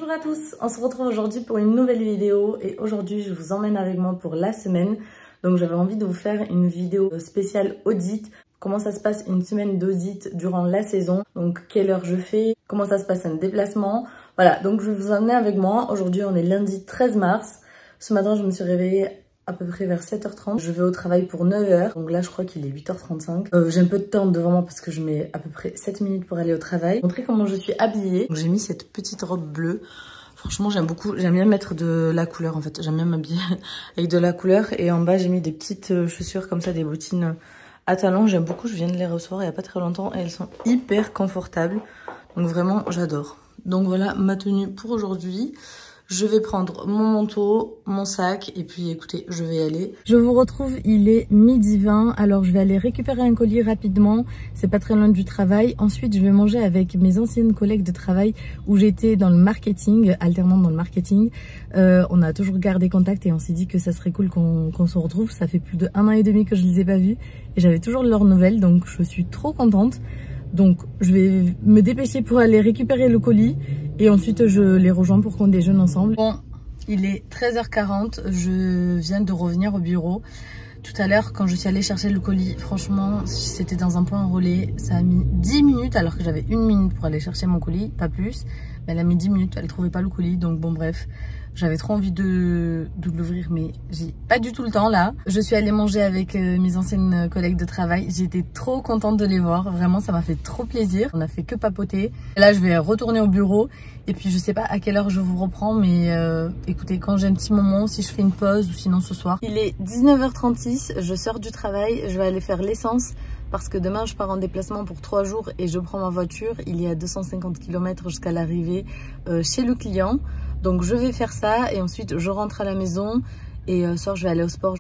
Bonjour à tous, on se retrouve aujourd'hui pour une nouvelle vidéo et aujourd'hui je vous emmène avec moi pour la semaine. Donc j'avais envie de vous faire une vidéo spéciale audit. Comment ça se passe une semaine d'audit durant la saison, donc quelle heure je fais, comment ça se passe un déplacement. Voilà, donc je vais vous emmener avec moi. Aujourd'hui on est lundi 13 mars. Ce matin je me suis réveillée à peu près vers 7h30. Je vais au travail pour 9h. Donc là, je crois qu'il est 8h35. J'ai un peu de temps devant moi parce que je mets à peu près 7 minutes pour aller au travail. Montrer comment je suis habillée. J'ai mis cette petite robe bleue. Franchement, j'aime beaucoup. J'aime bien mettre de la couleur en fait. J'aime bien m'habiller avec de la couleur. Et en bas, j'ai mis des petites chaussures comme ça, des bottines à talons. J'aime beaucoup. Je viens de les recevoir il n'y a pas très longtemps. Et elles sont hyper confortables. Donc vraiment, j'adore. Donc voilà ma tenue pour aujourd'hui. Je vais prendre mon manteau, mon sac et puis écoutez, je vais y aller. Je vous retrouve, il est 12h20. Alors je vais aller récupérer un colis rapidement. C'est pas très loin du travail. Ensuite, je vais manger avec mes anciennes collègues de travail où j'étais dans le marketing, alternante dans le marketing. On a toujours gardé contact et on s'est dit que ça serait cool qu'on se retrouve. Ça fait plus d'1 an et demi que je les ai pas vus et j'avais toujours leurs nouvelles, donc je suis trop contente. Donc je vais me dépêcher pour aller récupérer le colis et ensuite je les rejoins pour qu'on déjeune ensemble. Bon, il est 13h40, je viens de revenir au bureau. Tout à l'heure quand je suis allée chercher le colis, franchement c'était dans un point relais, ça a mis 10 minutes alors que j'avais 1 minute pour aller chercher mon colis, pas plus. Mais elle a mis 10 minutes, elle trouvait pas le colis, donc bon bref. J'avais trop envie de l'ouvrir, mais j'ai pas du tout le temps là. Je suis allée manger avec mes anciennes collègues de travail. J'étais trop contente de les voir. Vraiment, ça m'a fait trop plaisir. On a fait que papoter. Et là, je vais retourner au bureau. Et puis, je sais pas à quelle heure je vous reprends, mais écoutez, quand j'ai un petit moment, si je fais une pause ou sinon ce soir. Il est 19h36, je sors du travail. Je vais aller faire l'essence parce que demain, je pars en déplacement pour 3 jours et je prends ma voiture. Il y a 250 km jusqu'à l'arrivée chez le client. Donc je vais faire ça et ensuite je rentre à la maison et ce soir je vais aller au sport.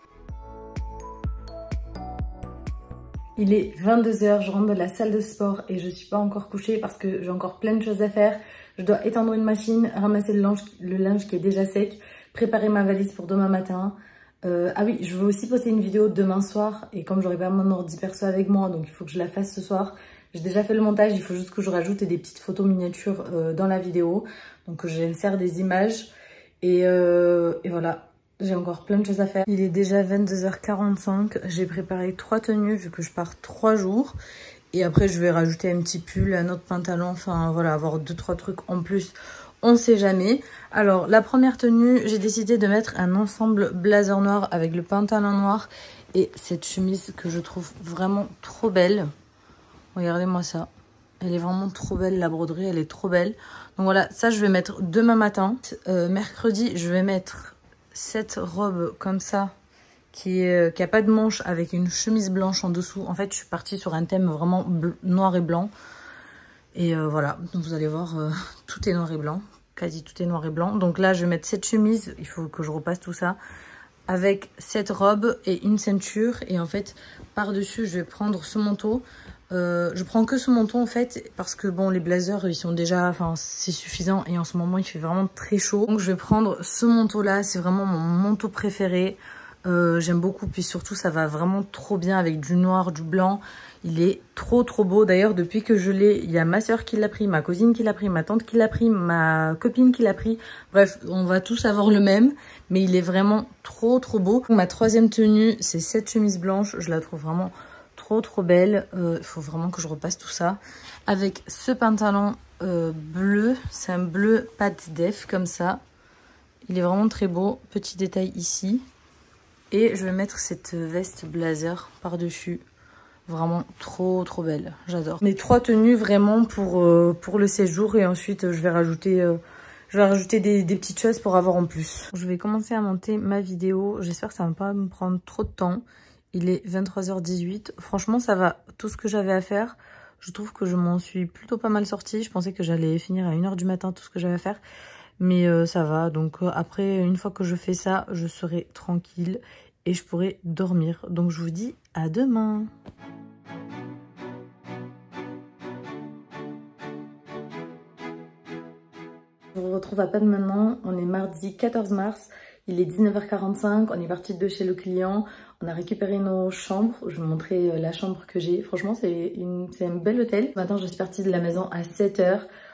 Il est 22h, je rentre de la salle de sport et je suis pas encore couchée parce que j'ai encore plein de choses à faire. Je dois étendre une machine, ramasser le linge qui est déjà sec, préparer ma valise pour demain matin. Ah oui, je veux aussi poster une vidéo demain soir et comme j'aurai pas mon ordi perso avec moi, donc il faut que je la fasse ce soir. J'ai déjà fait le montage, il faut juste que je rajoute des petites photos miniatures dans la vidéo. Donc j'insère des images et voilà, j'ai encore plein de choses à faire. Il est déjà 22h45, j'ai préparé 3 tenues vu que je pars 3 jours. Et après je vais rajouter un petit pull, un autre pantalon, enfin voilà, avoir 2-3 trucs en plus. On sait jamais. Alors la première tenue, j'ai décidé de mettre un ensemble blazer noir avec le pantalon noir et cette chemise que je trouve vraiment trop belle. Regardez-moi ça. Elle est vraiment trop belle, la broderie, elle est trop belle. Donc voilà, ça je vais mettre demain matin. Mercredi, je vais mettre cette robe comme ça, qui a pas de manche avec une chemise blanche en dessous. En fait, je suis partie sur un thème vraiment noir et blanc. Et voilà, donc vous allez voir, tout est noir et blanc. Quasi tout est noir et blanc. Donc là, je vais mettre cette chemise, il faut que je repasse tout ça, avec cette robe et une ceinture. Et en fait, par-dessus, je vais prendre ce manteau. Je prends que ce manteau en fait parce que bon les blazers ils sont déjà, enfin c'est suffisant et en ce moment il fait vraiment très chaud. Donc je vais prendre ce manteau là, c'est vraiment mon manteau préféré. J'aime beaucoup, puis surtout ça va vraiment trop bien avec du noir, du blanc. Il est trop beau. D'ailleurs depuis que je l'ai, il y a ma soeur qui l'a pris, ma cousine qui l'a pris, ma tante qui l'a pris, ma copine qui l'a pris. Bref, on va tous avoir le même, mais il est vraiment trop beau. Ma troisième tenue, c'est cette chemise blanche, je la trouve vraiment trop belle. Il faut vraiment que je repasse tout ça avec ce pantalon bleu, c'est un bleu pâte def comme ça, il est vraiment très beau. Petit détail ici et je vais mettre cette veste blazer par dessus, vraiment trop belle, j'adore. Mes 3 tenues vraiment pour le séjour et ensuite je vais rajouter des petites choses pour avoir en plus. Je vais commencer à monter ma vidéo, j'espère que ça va pas me prendre trop de temps. Il est 23h18. Franchement, ça va. Tout ce que j'avais à faire, je trouve que je m'en suis plutôt pas mal sortie. Je pensais que j'allais finir à 1h du matin tout ce que j'avais à faire. Mais ça va. Donc après, une fois que je fais ça, je serai tranquille et je pourrai dormir. Donc je vous dis à demain. Je vous retrouve à peine maintenant. On est mardi 14 mars. Il est 19h45, on est parti de chez le client, on a récupéré nos chambres, je vais vous montrer la chambre que j'ai. Franchement, c'est un bel hôtel. Maintenant, je suis partie de la maison à 7h.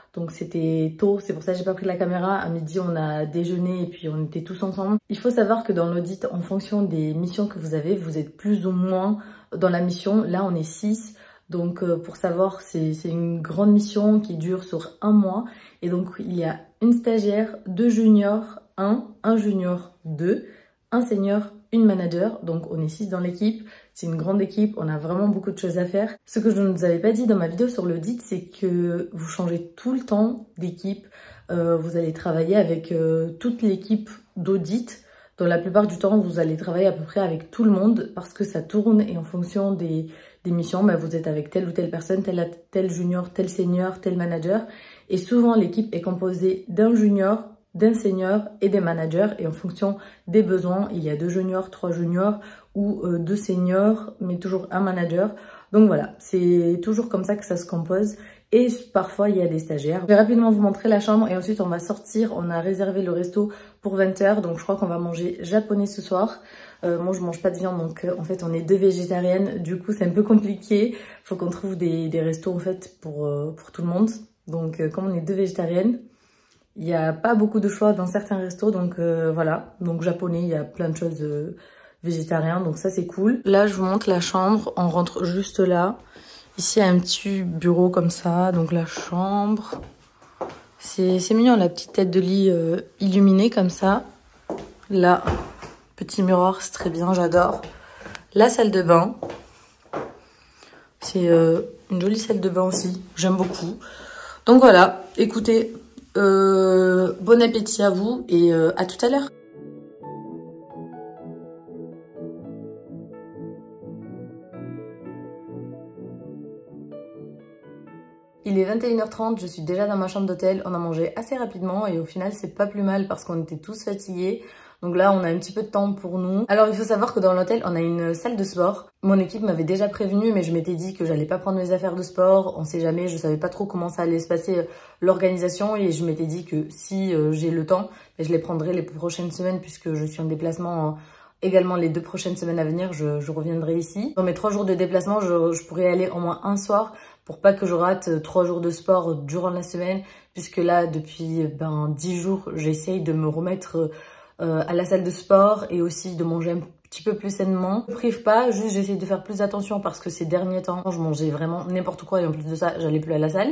Donc c'était tôt, c'est pour ça que j'ai pas pris la caméra. À midi, on a déjeuné et puis on était tous ensemble. Il faut savoir que dans l'audit, en fonction des missions que vous avez, vous êtes plus ou moins dans la mission. Là, on est 6. Donc pour savoir, c'est une grande mission qui dure sur 1 mois. Et donc il y a une stagiaire, 2 juniors, un junior 2, un senior, une manager. Donc on est 6 dans l'équipe. C'est une grande équipe, on a vraiment beaucoup de choses à faire. Ce que je ne vous avais pas dit dans ma vidéo sur l'audit, c'est que vous changez tout le temps d'équipe. Vous allez travailler avec toute l'équipe d'audit. Dans la plupart du temps, vous allez travailler à peu près avec tout le monde parce que ça tourne et en fonction des missions, bah, vous êtes avec telle ou telle personne, tel junior, tel senior, tel manager. Et souvent, l'équipe est composée d'un junior, d'un senior et des managers. Et en fonction des besoins, il y a 2 juniors, 3 juniors ou 2 seniors, mais toujours un manager. Donc voilà, c'est toujours comme ça que ça se compose. Et parfois, il y a des stagiaires. Je vais rapidement vous montrer la chambre et ensuite on va sortir. On a réservé le resto pour 20 h, donc je crois qu'on va manger japonais ce soir. Moi, je mange pas de viande, donc en fait, on est 2 végétariennes. Du coup, c'est un peu compliqué. Faut qu'on trouve des restos en fait pour tout le monde. Donc, comme on est 2 végétariennes, il n'y a pas beaucoup de choix dans certains restos. Donc voilà, donc japonais, il y a plein de choses végétariennes. Donc ça, c'est cool. Là, je vous montre la chambre. On rentre juste là. Ici, il y a un petit bureau comme ça. Donc la chambre. C'est mignon, la petite tête de lit illuminée comme ça. Là, petit miroir, c'est très bien, j'adore. La salle de bain. C'est une jolie salle de bain aussi. J'aime beaucoup. Donc voilà, écoutez, bon appétit à vous et à tout à l'heure. Il est 21 h 30, je suis déjà dans ma chambre d'hôtel. On a mangé assez rapidement et au final, c'est pas plus mal parce qu'on était tous fatigués. Donc là, on a un petit peu de temps pour nous. Alors, il faut savoir que dans l'hôtel, on a une salle de sport. Mon équipe m'avait déjà prévenu, mais je m'étais dit que j'allais pas prendre mes affaires de sport. On sait jamais, je savais pas trop comment ça allait se passer l'organisation et je m'étais dit que si j'ai le temps, je les prendrai les prochaines semaines puisque je suis en déplacement également les 2 prochaines semaines à venir. Je reviendrai ici. Dans mes 3 jours de déplacement, je pourrais aller au moins un soir pour pas que je rate 3 jours de sport durant la semaine puisque là, depuis 10 jours, j'essaye de me remettre à la salle de sport et aussi de manger un petit peu plus sainement. Je ne prive pas, juste j'essaie de faire plus attention parce que ces derniers temps, je mangeais vraiment n'importe quoi et en plus de ça, j'allais plus à la salle.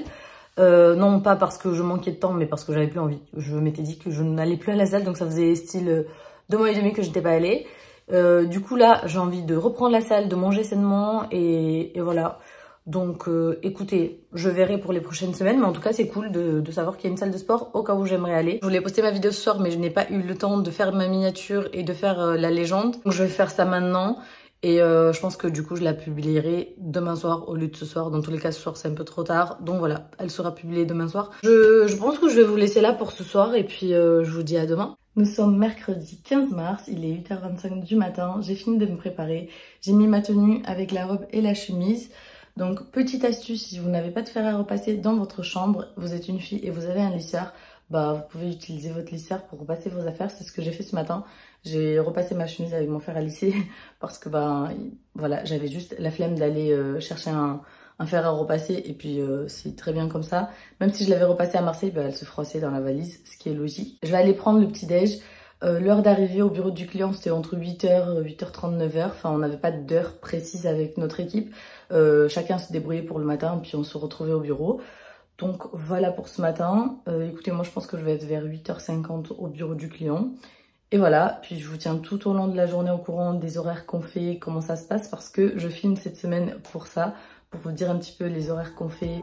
Non, pas parce que je manquais de temps, mais parce que j'avais plus envie. Je m'étais dit que je n'allais plus à la salle, donc ça faisait style 2 mois et demi que je n'étais pas allée. Du coup là, j'ai envie de reprendre la salle, de manger sainement et voilà. Donc écoutez, je verrai pour les prochaines semaines, mais en tout cas c'est cool de savoir qu'il y a une salle de sport au cas où j'aimerais aller. Je voulais poster ma vidéo ce soir, mais je n'ai pas eu le temps de faire ma miniature et de faire la légende. Donc je vais faire ça maintenant et je pense que du coup je la publierai demain soir au lieu de ce soir. Dans tous les cas ce soir c'est un peu trop tard, donc voilà, elle sera publiée demain soir. Je pense que je vais vous laisser là pour ce soir et puis je vous dis à demain. Nous sommes mercredi 15 mars, il est 8 h 25 du matin, j'ai fini de me préparer. J'ai mis ma tenue avec la robe et la chemise. Donc, petite astuce, si vous n'avez pas de fer à repasser dans votre chambre, vous êtes une fille et vous avez un lisseur, bah vous pouvez utiliser votre lisseur pour repasser vos affaires. C'est ce que j'ai fait ce matin. J'ai repassé ma chemise avec mon fer à lisser parce que voilà, j'avais juste la flemme d'aller chercher un fer à repasser et puis c'est très bien comme ça. Même si je l'avais repassé à Marseille, elle se froissait dans la valise, ce qui est logique. Je vais aller prendre le petit déj. L'heure d'arrivée au bureau du client, c'était entre 8 h, 8 h 30, 9 h. Enfin, on n'avait pas d'heure précise avec notre équipe. Chacun se débrouillait pour le matin, puis on se retrouvait au bureau. Donc voilà pour ce matin. Écoutez, moi je pense que je vais être vers 8 h 50 au bureau du client. Et voilà, puis je vous tiens tout au long de la journée au courant des horaires qu'on fait, comment ça se passe, parce que je filme cette semaine pour ça, pour vous dire un petit peu les horaires qu'on fait.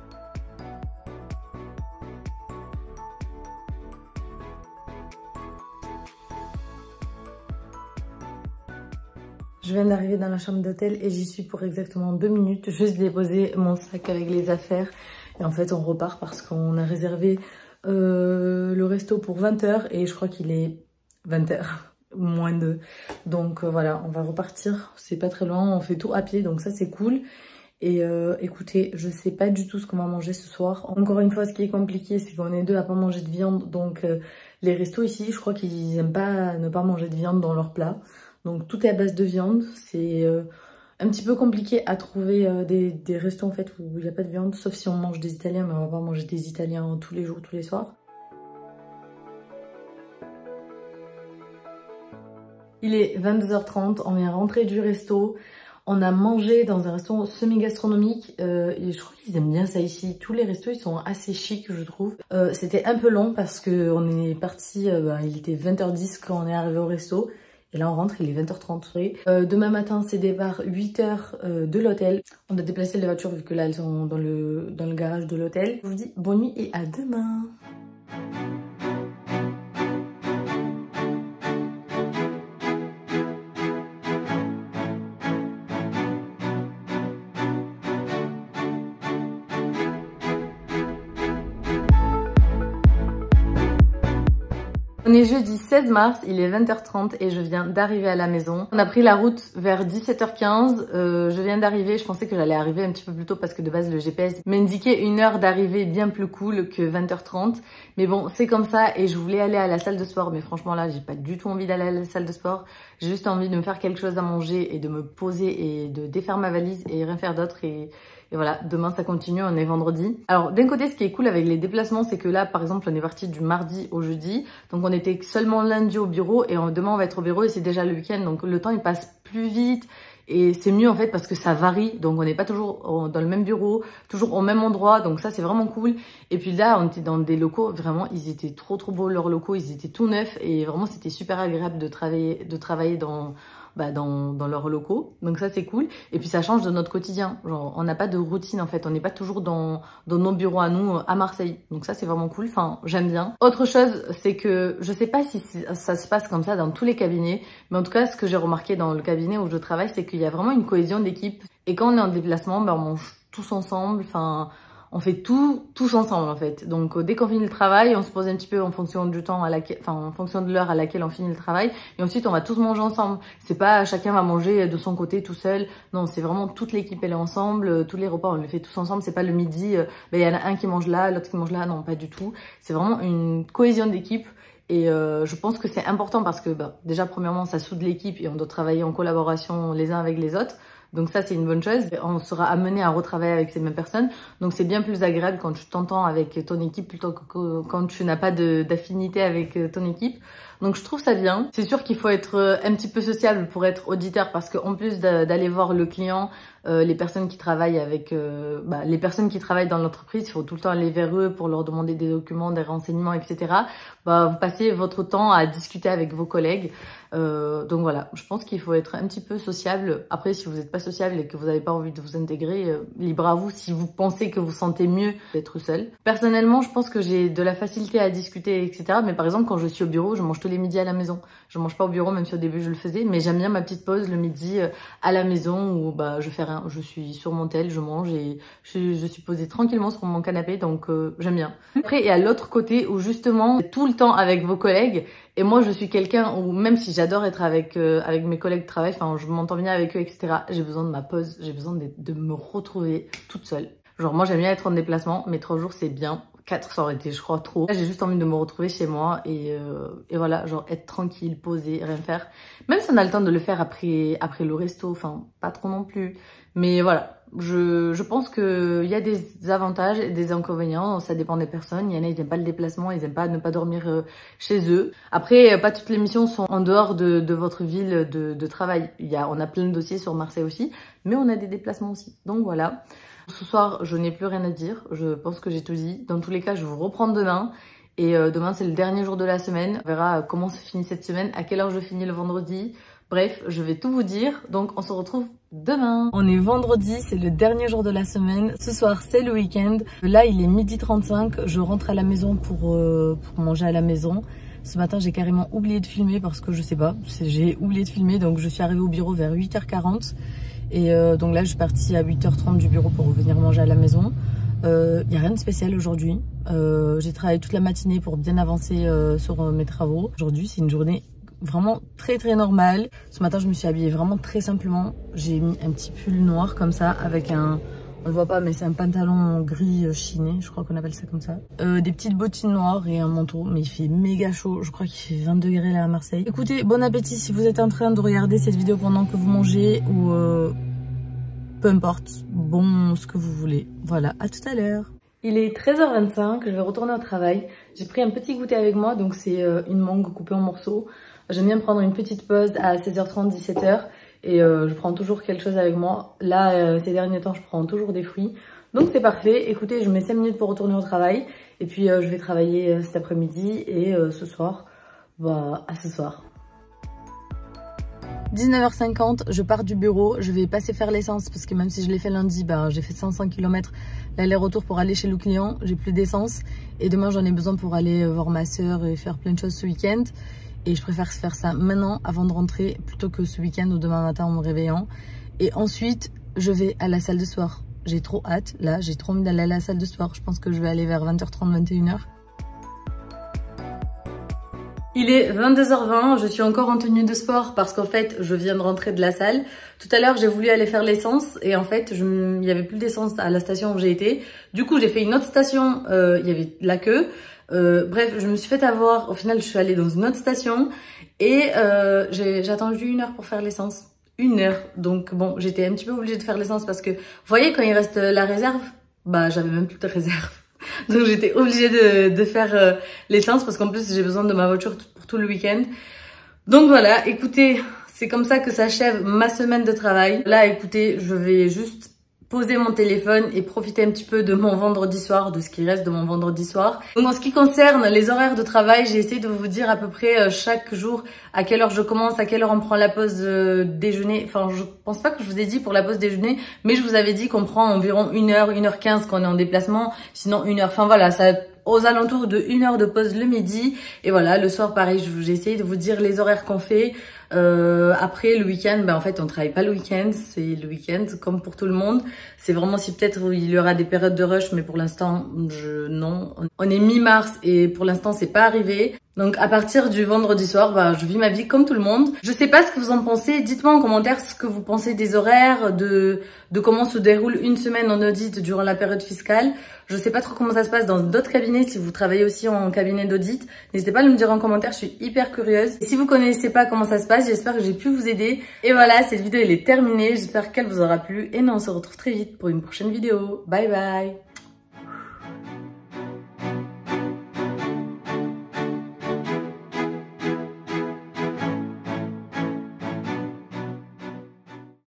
Je viens d'arriver dans la chambre d'hôtel et j'y suis pour exactement 2 minutes. Juste déposer mon sac avec les affaires. Et en fait, on repart parce qu'on a réservé le resto pour 20 h et je crois qu'il est 20 h, moins 2. Donc voilà, on va repartir. C'est pas très loin, on fait tout à pied, donc ça c'est cool. Et écoutez, je sais pas du tout ce qu'on va manger ce soir. Encore une fois, ce qui est compliqué, c'est qu'on est 2 à pas manger de viande. Donc les restos ici, je crois qu'ils aiment pas ne pas manger de viande dans leur plat. Donc tout est à base de viande, c'est un petit peu compliqué à trouver des restos en fait où il n'y a pas de viande, sauf si on mange des Italiens, mais on va pas manger des Italiens tous les jours, tous les soirs. Il est 22h30, on vient rentrer du resto. On a mangé dans un restaurant semi-gastronomique et je crois qu'ils aiment bien ça ici. Tous les restos ils sont assez chics je trouve. C'était un peu long parce qu'on est parti, il était 20h10 quand on est arrivé au resto. Et là on rentre, il est 20h30. Demain matin c'est départ 8h de l'hôtel. On a déplacé les voitures vu que là elles sont dans le garage de l'hôtel. Je vous dis bonne nuit et à demain. On est jeudi 16 mars, il est 20h30 et je viens d'arriver à la maison. On a pris la route vers 17h15. Je viens d'arriver, je pensais que j'allais arriver un petit peu plus tôt parce que de base le GPS m'indiquait une heure d'arrivée bien plus cool que 20h30. Mais bon, c'est comme ça et je voulais aller à la salle de sport. Mais franchement là, j'ai pas du tout envie d'aller à la salle de sport. J'ai juste envie de me faire quelque chose à manger et de me poser et de défaire ma valise et rien faire d'autre. Et voilà, demain ça continue, on est vendredi. Alors d'un côté, ce qui est cool avec les déplacements, c'est que là, par exemple, on est parti du mardi au jeudi. Donc on était seulement lundi au bureau et demain on va être au bureau et c'est déjà le week-end. Donc le temps il passe plus vite et c'est mieux en fait parce que ça varie. Donc on n'est pas toujours dans le même bureau, toujours au même endroit. Donc ça c'est vraiment cool. Et puis là, on était dans des locaux, vraiment ils étaient trop beaux leurs locaux. Ils étaient tout neufs et vraiment c'était super agréable de travailler dans leurs locaux, donc ça c'est cool. Et puis ça change de notre quotidien, genre on n'a pas de routine en fait, on n'est pas toujours dans nos bureaux à nous à Marseille, donc ça c'est vraiment cool, enfin j'aime bien. Autre chose, c'est que je sais pas si ça se passe comme ça dans tous les cabinets, mais en tout cas ce que j'ai remarqué dans le cabinet où je travaille, c'est qu'il y a vraiment une cohésion d'équipe, et quand on est en déplacement, on mange tous ensemble, enfin on fait tout tous ensemble en fait. Donc dès qu'on finit le travail, on se pose un petit peu en fonction du temps en fonction de l'heure à laquelle on finit le travail, et ensuite on va tous manger ensemble. C'est pas chacun va manger de son côté tout seul. Non, c'est vraiment toute l'équipe elle est ensemble, tous les repas on les fait tous ensemble. C'est pas le midi, il y en a un qui mange là, l'autre qui mange là. Non, pas du tout. C'est vraiment une cohésion d'équipe. Et je pense que c'est important parce que déjà premièrement ça soude l'équipe et on doit travailler en collaboration les uns avec les autres. Donc ça c'est une bonne chose, on sera amené à retravailler avec ces mêmes personnes. Donc c'est bien plus agréable quand tu t'entends avec ton équipe plutôt que quand tu n'as pas d'affinité avec ton équipe. Donc je trouve ça bien. C'est sûr qu'il faut être un petit peu sociable pour être auditeur parce qu'en plus d'aller voir le client, les personnes qui travaillent les personnes qui travaillent dans l'entreprise, il faut tout le temps aller vers eux pour leur demander des documents, des renseignements, etc. Vous passez votre temps à discuter avec vos collègues. Donc voilà, je pense qu'il faut être un petit peu sociable. Après, si vous n'êtes pas sociable et que vous n'avez pas envie de vous intégrer, libre à vous si vous pensez que vous sentez mieux d'être seul. Personnellement, je pense que j'ai de la facilité à discuter, etc. Mais par exemple, quand je suis au bureau, je mange tous les midis à la maison. Je mange pas au bureau, même si au début je le faisais. Mais j'aime bien ma petite pause le midi à la maison où je fais rien. Je suis sur mon tel, je mange et je suis posée tranquillement sur mon canapé. Donc j'aime bien. Après, il y a l'autre côté où justement, tout le temps avec vos collègues. Et moi, je suis quelqu'un où même si j'adore être avec mes collègues de travail, enfin, je m'entends bien avec eux, etc. J'ai besoin de ma pause, j'ai besoin de me retrouver toute seule. Genre, moi, j'aime bien être en déplacement, mais 3 jours, c'est bien. 4, ça aurait été, je crois, trop. Là, j'ai juste envie de me retrouver chez moi et voilà, genre être tranquille, posée, rien faire. Même si on a le temps de le faire après le resto, enfin, pas trop non plus. Mais voilà, je pense qu'il y a des avantages et des inconvénients, ça dépend des personnes. Il y en a, ils n'aiment pas le déplacement, ils n'aiment pas ne pas dormir chez eux. Après, pas toutes les missions sont en dehors de votre ville de travail. On a plein de dossiers sur Marseille aussi, mais on a des déplacements aussi. Donc voilà. Ce soir, je n'ai plus rien à dire. Je pense que j'ai tout dit. Dans tous les cas, je vous reprends demain. Et demain, c'est le dernier jour de la semaine. On verra comment se finit cette semaine, à quelle heure je finis le vendredi. Bref, je vais tout vous dire. Donc, on se retrouve demain. On est vendredi, c'est le dernier jour de la semaine. Ce soir, c'est le week-end. Là, il est 12h35. Je rentre à la maison pour manger à la maison. Ce matin, j'ai carrément oublié de filmer parce que je sais pas. J'ai oublié de filmer. Donc, je suis arrivée au bureau vers 8h40. Et donc là, je suis partie à 8h30 du bureau pour venir manger à la maison. Il n'y a rien de spécial aujourd'hui. J'ai travaillé toute la matinée pour bien avancer sur mes travaux. Aujourd'hui, c'est une journée vraiment très normale. Ce matin, je me suis habillée vraiment très simplement. J'ai mis un petit pull noir comme ça avec on le voit pas, mais c'est un pantalon gris chiné, je crois qu'on appelle ça comme ça. Des petites bottines noires et un manteau, mais il fait méga chaud. Je crois qu'il fait 20 degrés là à Marseille. Écoutez, bon appétit si vous êtes en train de regarder cette vidéo pendant que vous mangez ou peu importe, bon, ce que vous voulez. Voilà, à tout à l'heure. Il est 13h25, je vais retourner au travail. J'ai pris un petit goûter avec moi, donc c'est une mangue coupée en morceaux. J'aime bien prendre une petite pause à 16h30, 17h et je prends toujours quelque chose avec moi. Là, ces derniers temps, je prends toujours des fruits. Donc c'est parfait. Écoutez, je mets 5 minutes pour retourner au travail et puis je vais travailler cet après-midi et ce soir, bah à ce soir. 19h50, je pars du bureau, je vais passer faire l'essence parce que même si je l'ai fait lundi, bah, j'ai fait 500 km l'aller-retour pour aller chez le client, j'ai plus d'essence et demain j'en ai besoin pour aller voir ma soeur et faire plein de choses ce week-end et je préfère faire ça maintenant avant de rentrer plutôt que ce week-end ou demain matin en me réveillant. Et ensuite, je vais à la salle de sport. J'ai trop hâte, là j'ai trop envie d'aller à la salle de sport, je pense que je vais aller vers 20h30, 21h. Il est 22h20, je suis encore en tenue de sport parce qu'en fait, je viens de rentrer de la salle. Tout à l'heure, j'ai voulu aller faire l'essence et en fait, il n'y avait plus d'essence à la station où j'ai été. Du coup, j'ai fait une autre station, il y avait la queue. Bref, je me suis fait avoir. Au final, je suis allée dans une autre station et j'ai attendu 1 heure pour faire l'essence. 1 heure. Donc bon, j'étais un petit peu obligée de faire l'essence parce que, vous voyez, quand il reste la réserve, bah j'avais même plus de réserve. Donc j'étais obligée de faire l'essence parce qu'en plus j'ai besoin de ma voiture pour tout le week-end. Donc voilà, écoutez, c'est comme ça que s'achève ma semaine de travail. Là, écoutez, je vais juste poser mon téléphone et profiter un petit peu de mon vendredi soir, de ce qui reste de mon vendredi soir. Donc en ce qui concerne les horaires de travail, j'ai essayé de vous dire à peu près chaque jour à quelle heure je commence, à quelle heure on prend la pause déjeuner. Enfin, je pense pas que je vous ai dit pour la pause déjeuner, mais je vous avais dit qu'on prend environ 1h, 1h15 quand on est en déplacement, sinon 1 heure. Enfin voilà, ça aux alentours de 1 heure de pause le midi. Et voilà, le soir pareil, j'ai essayé de vous dire les horaires qu'on fait. Après le week-end, ben en fait on travaille pas le week-end, c'est le week-end comme pour tout le monde. C'est vraiment si peut-être il y aura des périodes de rush, mais pour l'instant non. On est mi-mars et pour l'instant c'est pas arrivé. Donc à partir du vendredi soir, bah, je vis ma vie comme tout le monde. Je sais pas ce que vous en pensez. Dites-moi en commentaire ce que vous pensez des horaires, de comment se déroule une semaine en audit durant la période fiscale. Je sais pas trop comment ça se passe dans d'autres cabinets. Si vous travaillez aussi en cabinet d'audit, n'hésitez pas à me dire en commentaire. Je suis hyper curieuse. Et si vous connaissez pas comment ça se passe, j'espère que j'ai pu vous aider. Et voilà, cette vidéo elle est terminée. J'espère qu'elle vous aura plu. Et nous on se retrouve très vite pour une prochaine vidéo. Bye bye.